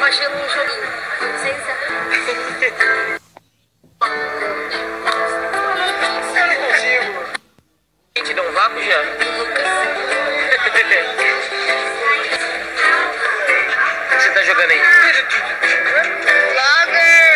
baixei um joguinho. Sem saber. Eu não consigo. Gente, deu um vácuo já? O que você tá jogando aí? Lager!